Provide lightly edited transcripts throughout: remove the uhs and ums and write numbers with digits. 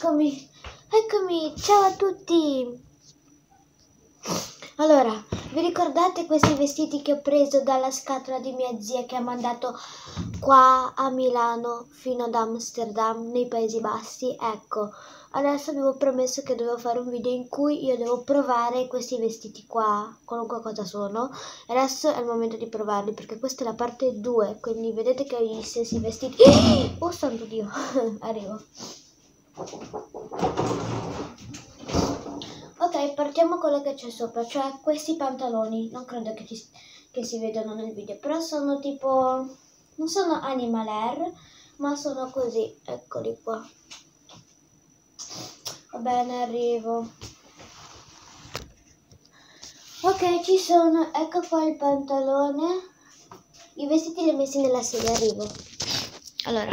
Eccomi, ciao a tutti! Allora, vi ricordate questi vestiti che ho preso dalla scatola di mia zia che ha mandato qua a Milano fino ad Amsterdam, nei Paesi Bassi? Ecco, adesso avevo promesso che dovevo fare un video in cui io devo provare questi vestiti qua, qualunque cosa sono. E adesso è il momento di provarli perché questa è la parte 2, quindi vedete che ho gli stessi vestiti. Oh santo Dio, arrivo. Ok, partiamo con quello che c'è sopra, cioè questi pantaloni. Non credo che si vedano nel video, però sono tipo, non sono Animal Air, ma sono così, eccoli qua. Va bene, arrivo. Ok, ci sono, ecco qua il pantalone. I vestiti li ho messi nella sedia, arrivo. Allora.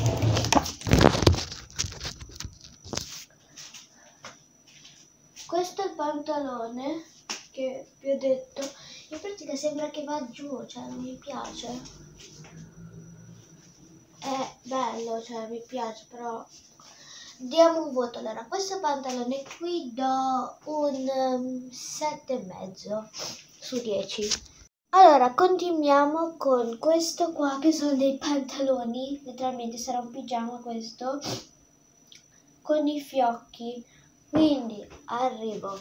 Questo è il pantalone che vi ho detto. In pratica sembra che va giù, cioè non mi piace. È bello, cioè mi piace, però diamo un voto. Allora, questo pantalone qui do un 7,5 su 10. Allora, continuiamo con questo qua che sono dei pantaloni, letteralmente sarà un pigiama questo, con i fiocchi. Quindi arrivo.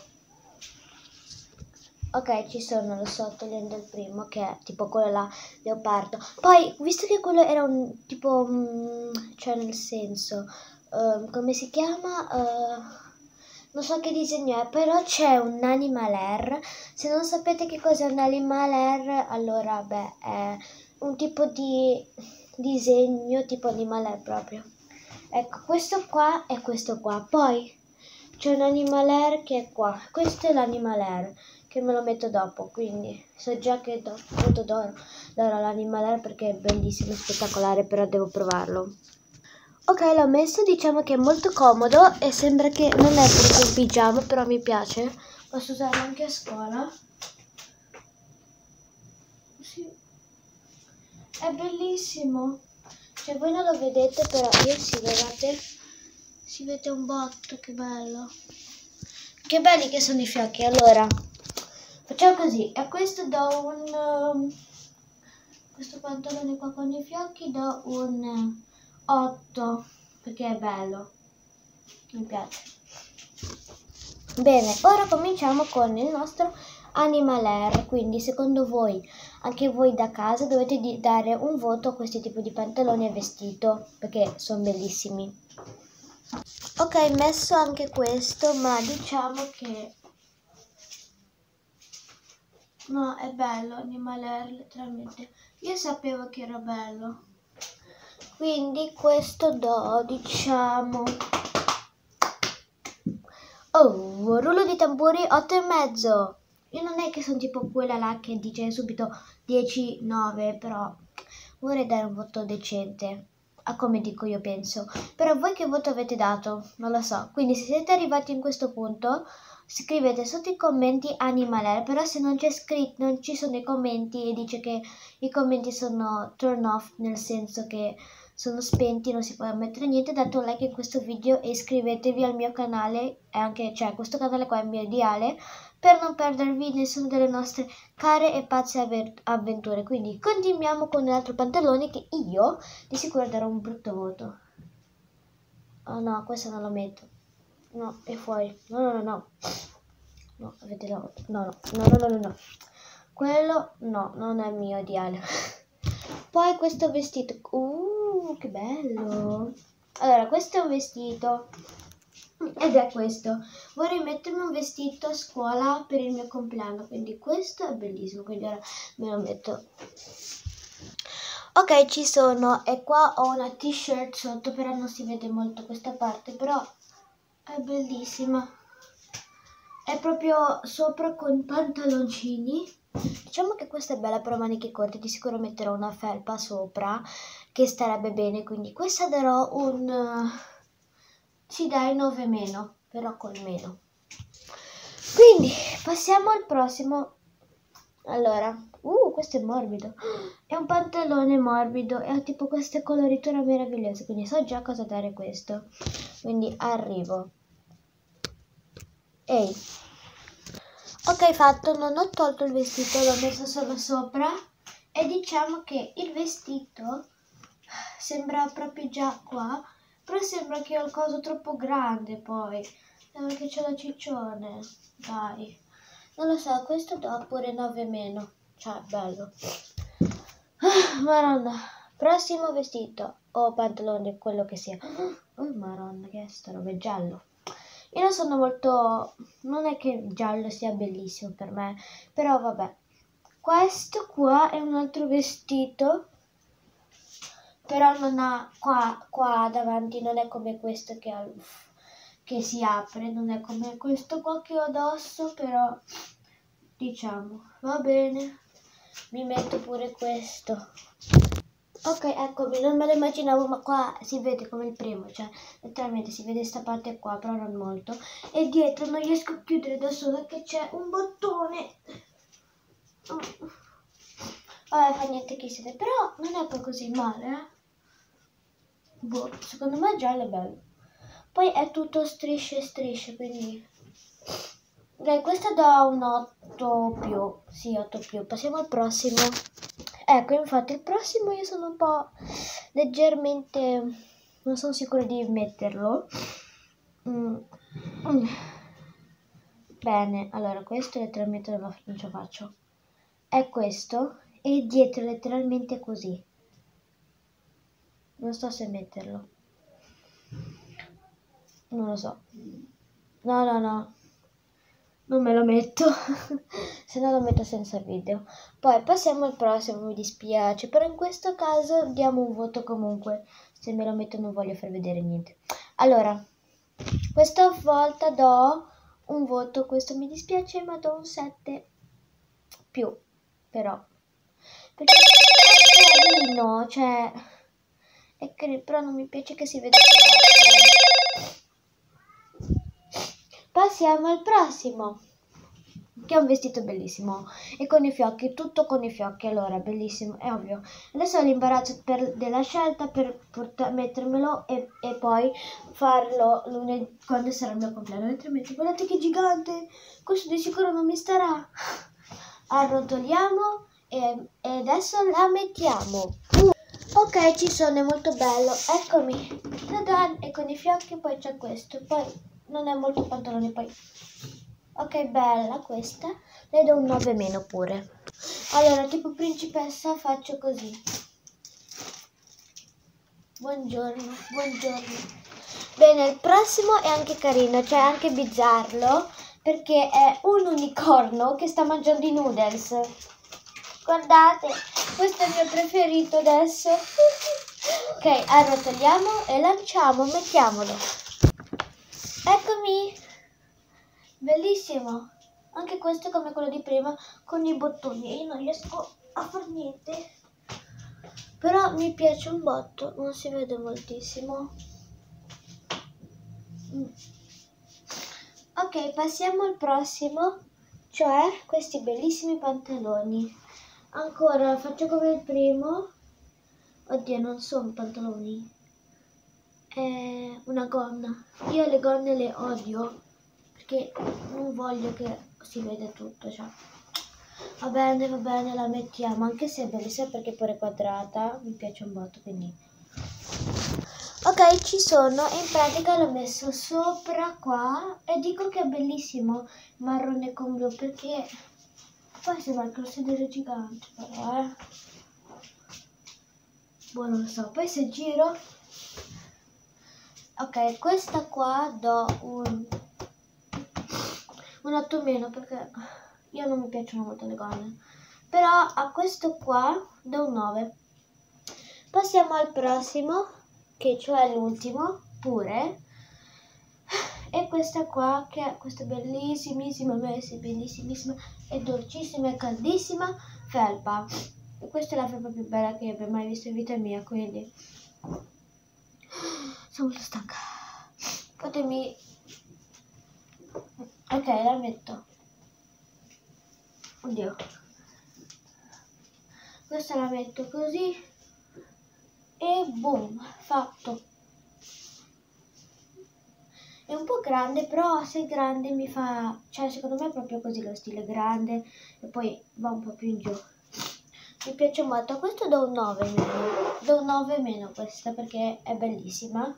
Ok, ci sono, lo sto togliendo il primo che è tipo quello là, leopardo. Poi, visto che quello era un tipo, cioè nel senso, come si chiama? Non so che disegno è, però c'è un Animal Air. Se non sapete che cos'è un Animal Air, allora, beh, è un tipo di disegno tipo Animal Air proprio. Ecco, questo qua e questo qua. Poi c'è un Animal Air che è qua. Questo è l'Animal Air, che me lo metto dopo, quindi so già che voto d'oro l'Animal Air perché è bellissimo, spettacolare, però devo provarlo. Ok, l'ho messo, diciamo che è molto comodo e sembra che non è proprio un pigiama, però mi piace. Posso usarlo anche a scuola. Sì. È bellissimo. Cioè voi non lo vedete, però io sì, guardate. Si vede un botto, che bello. Che belli che sono i fiocchi. Allora, facciamo così. A questo do questo pantalone qua con i fiocchi do un 8, perché è bello. Mi piace. Bene, ora cominciamo con il nostro Animal Air. Quindi, secondo voi, anche voi da casa dovete dare un voto a questo tipo di pantaloni e vestito, perché sono bellissimi. Ok, messo anche questo, ma diciamo che no, è bello Animal Air, letteralmente. Io sapevo che era bello. Quindi questo do, diciamo, oh, rullo di tamburi 8,5. Io non è che sono tipo quella là che dice subito 10, 9, però vorrei dare un voto decente, a come dico io penso. Però voi che voto avete dato? Non lo so. Quindi se siete arrivati in questo punto, scrivete sotto i commenti Animal Air, però se non c'è scritto, non ci sono i commenti e dice che i commenti sono turn off, nel senso che sono spenti, non si può mettere niente, date un like in questo video e iscrivetevi al mio canale, e anche, cioè questo canale qua è il mio ideale, per non perdervi nessuna delle nostre care e pazze avventure. Quindi continuiamo con un altro pantalone che io di sicuro darò un brutto voto. Oh no, questo non lo metto. No, è fuori. No, no, no, no. No, avete la... No, no, no, no, no, no, no. Quello, no, non è il mio ideale. Poi questo vestito. Che bello. Allora, questo è un vestito. Ed è questo. Vorrei mettermi un vestito a scuola per il mio compleanno. Quindi questo è bellissimo. Quindi ora me lo metto. Ok, ci sono. E qua ho una t-shirt sotto, però non si vede molto questa parte. Però è bellissima. È proprio sopra con pantaloncini. Diciamo che questa è bella per maniche corte, di sicuro metterò una felpa sopra che starebbe bene, quindi questa darò un... ci dai 9 meno, però col meno. Quindi passiamo al prossimo Allora, questo è morbido. È un pantalone morbido e ha tipo queste coloriture meravigliose, quindi so già cosa dare questo. Quindi arrivo. Ehi. Ok, fatto, non ho tolto il vestito, l'ho messo solo sopra e diciamo che il vestito sembra proprio già qua, però sembra che ho il coso troppo grande poi, sembra che c'è la ciccione, dai. Non lo so, questo do pure 9 meno, cioè bello. Maronna, prossimo vestito o pantalone, quello che sia. Oh maronna, che è sta roba, è giallo. Io non sono molto, non è che il giallo sia bellissimo per me, però vabbè. Questo qua è un altro vestito, però non ha, qua davanti non è come questo che si apre, non è come questo qua che ho addosso, però diciamo, va bene, mi metto pure questo. Ok, eccomi, non me lo immaginavo, ma qua si vede come il primo, cioè letteralmente si vede questa parte qua, però non molto. E dietro non riesco a chiudere da sola che c'è un bottone. Vabbè, fa niente che si vede, però non è poi così male, eh. Boh, secondo me giallo è bello. Poi è tutto strisce e strisce, quindi... Dai, questo da un 8 più. Sì, 8 più. Passiamo al prossimo. Ecco, infatti il prossimo io sono un po' leggermente... Non sono sicura di metterlo. Bene, allora questo letteralmente non ce la faccio. È questo e dietro letteralmente così. Non so se metterlo. Non lo so. No. Non me lo metto. Se no lo metto senza video. Poi passiamo al prossimo, mi dispiace. Però in questo caso diamo un voto comunque. Se me lo metto non voglio far vedere niente. Allora, questa volta do un voto. Questo mi dispiace ma do un 7 più. Però. Perché è carino, cioè... È carino, però non mi piace che si veda troppo. Passiamo al prossimo, che è un vestito bellissimo e con i fiocchi, tutto con i fiocchi, allora bellissimo, è ovvio. Adesso ho l'imbarazzo della scelta per mettermelo e poi farlo lunedì quando sarà il mio compleanno, altrimenti guardate che gigante, questo di sicuro non mi starà. Arrotoliamo e adesso la mettiamo. Ok, ci sono, è molto bello, eccomi, ta-da! E con i fiocchi poi c'è questo, poi non è molto pantalone poi. Ok, bella questa, le do un 9 meno pure. Allora, tipo principessa faccio così. Buongiorno. Bene, il prossimo è anche carino, cioè anche bizzarro, perché è un unicorno che sta mangiando i noodles. Guardate, questo è il mio preferito adesso. Ok, arrotoliamo e lanciamo, mettiamolo. Eccomi, bellissimo. Anche questo è come quello di prima con i bottoni. Io non riesco a far niente. Però mi piace un botto, non si vede moltissimo. Ok, passiamo al prossimo, cioè questi bellissimi pantaloni. Ancora, faccio come il primo. Oddio, non sono pantaloni. È una gonna. Io le gonne le odio perché non voglio che si veda tutto, cioè. Va bene, la mettiamo, anche se è bellissima perché pure è quadrata, mi piace un botto, quindi. Ok, ci sono e in pratica l'ho messo sopra qua e dico che è bellissimo marrone con blu perché poi sembra il sedere gigante però, Boh, non lo so, poi se giro. Ok, questa qua do un 8 meno perché io non mi piacciono molto le gonne. Però a questo qua do un 9. Passiamo al prossimo, che cioè l'ultimo, pure. E questa qua, che è questa bellissimissima, bellissimissima e dolcissima e caldissima felpa. E questa è la felpa più bella che abbia mai visto in vita mia, quindi sono molto stanca. Fatemi... Ok, la metto. Oddio. Questa la metto così e boom, fatto. È un po' grande, però se è grande mi fa, cioè secondo me è proprio così lo stile grande e poi va un po' più in giù. Mi piace molto, questo do un 9 meno, do un 9 meno questa perché è bellissima.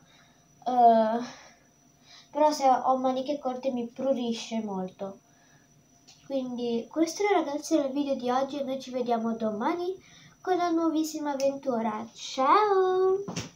Però se ho maniche corte mi prurisce molto. Quindi questo ragazzi è il video di oggi e noi ci vediamo domani con la nuovissima avventura. Ciao!